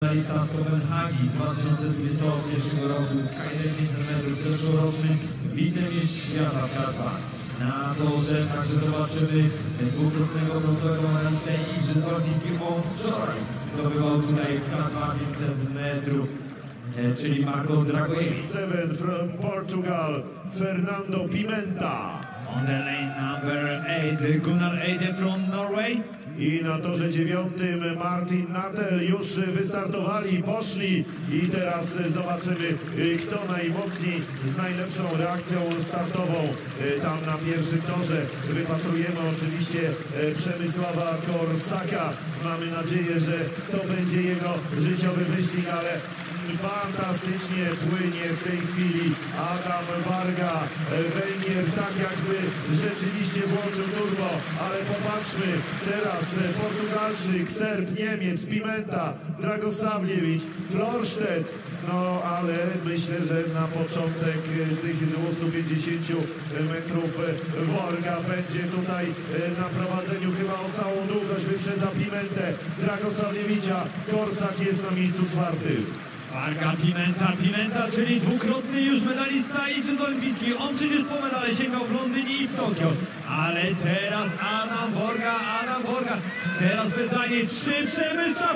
medalista z Kopenhagi z 2021 roku, Kajder 500 metrów, zeszłoroczny wicemistrz świata w K2. Na torze także zobaczymy dwukrotnego brązowego medalistę Igrzysk Olimpijskich, on wczoraj zdobywał tutaj w K2 500 metrów, czyli Marco Dragojevich. 7 from Portugal, Fernando Pimenta. On the lane number 8, Gunnar Eide from Norway. I na torze 9 Martin Natel już wystartowali, poszli i teraz zobaczymy, kto najmocniej z najlepszą reakcją startową tam na pierwszym torze. Wypatrujemy oczywiście Przemysława Korsaka. Mamy nadzieję, że to będzie jego życiowy wyścig, ale fantastycznie płynie w tej chwili Adam Varga. Węgier tak jakby rzeczywiście włączył turbo, ale popatrzmy teraz Portugalczyk, Serb, Niemiec, Pimenta, Dragosavljević, Florstedt. No ale myślę, że na początek tych 250 metrów Varga będzie tutaj na prowadzeniu, chyba o całą długość wyprzedza Pimentę, Dragosavljevicia. Korsak jest na miejscu 4. Varga, Pimenta, czyli dwukrotny już medalista Igrzysk Olimpijskich. On przecież po medale sięgał w Londynie i w Tokio. Ale teraz Adam Varga. Teraz pytanie, czy Przemysław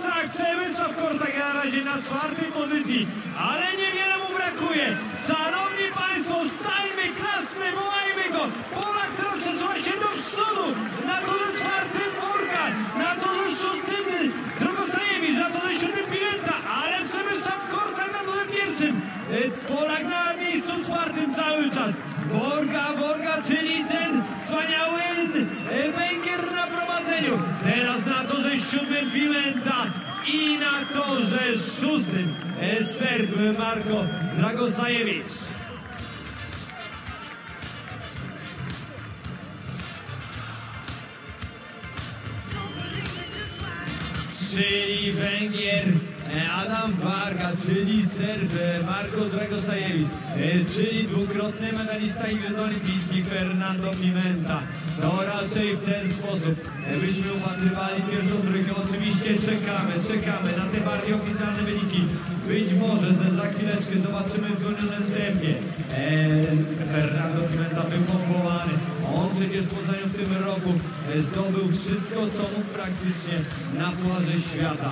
Korsak na razie na 4. pozycji, ale niewiele mu brakuje. Szanowni Państwo, stańmy, klaszczmy, wołajmy go. Polak teraz przesuwa się do przodu. Na torze 4 Varga, na torze 6 Dragosavljević, na torze 7 Pimenta, ale Przemysław Korsak na torze 1. Polak na miejscu 4 cały czas. Varga, czyli ten wspaniały Węgier na prowadzeniu. Teraz na torze 7 Pimenta i na torze 6 Serb Marco Dragosavljević. Czyli Węgier Adam Varga, czyli Serb Marco Dragosavljević, czyli dwukrotny medalista Igrzysk Olimpijskich Fernando Pimenta. To raczej w ten sposób byśmy upatrywali pierwszą trójkę. Oczywiście czekamy na te bardziej oficjalne wyniki. Być może za chwileczkę zobaczymy w zwolnionym tempie. Fernando Pimenta był pompowany. On przecież w Poznaniu w tym roku zdobył wszystko, co mógł praktycznie na Pucharze Świata.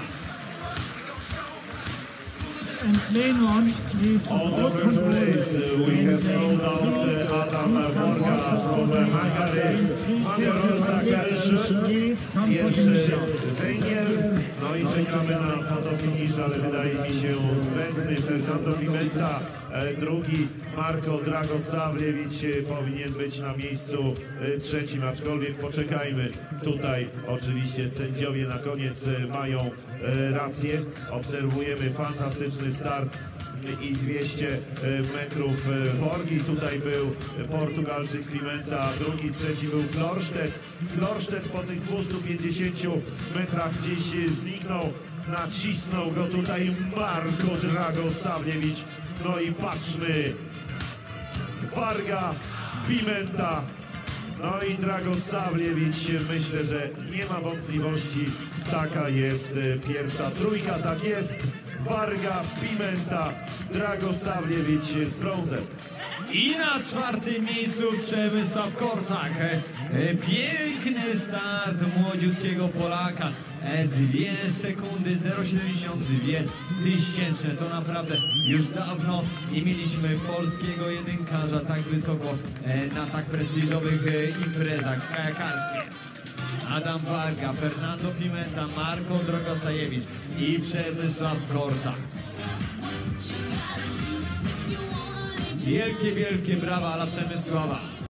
And lane 1 is On the first place, we have no doubt Adam Varga from Hungary. Mamy pierwszy Węgier. No i czekamy na fotofinisz, ale wydaje mi się zbędny. Fernando Pimenta, drugi Marco Dragosavljević powinien być na miejscu 3, aczkolwiek poczekajmy. Tutaj oczywiście sędziowie na koniec mają rację. Obserwujemy fantastyczny start i 200 metrów Vargi. Tutaj był Portugalczyk Pimenta, drugi, trzeci był Florstedt. Florstedt po tych 250 metrach gdzieś zniknął. Nacisnął go tutaj Marco Dragosavljević. No i patrzmy, Varga, Pimenta, no i Dragosavljević. Myślę, że nie ma wątpliwości, taka jest pierwsza trójka, tak jest. Varga, Pimenta, Dragosavljević z brązem. I na 4. miejscu Przemysław Korsak. Piękny start młodziutkiego Polaka. 2 sekundy 0,72 tysięczne. To naprawdę już dawno nie mieliśmy polskiego jedynkarza tak wysoko na tak prestiżowych imprezach w kajakarstwie. Adam Varga, Fernando Pimenta, Marco Dragosavljević i Przemysław Korsak. Wielkie brawa dla Przemysława.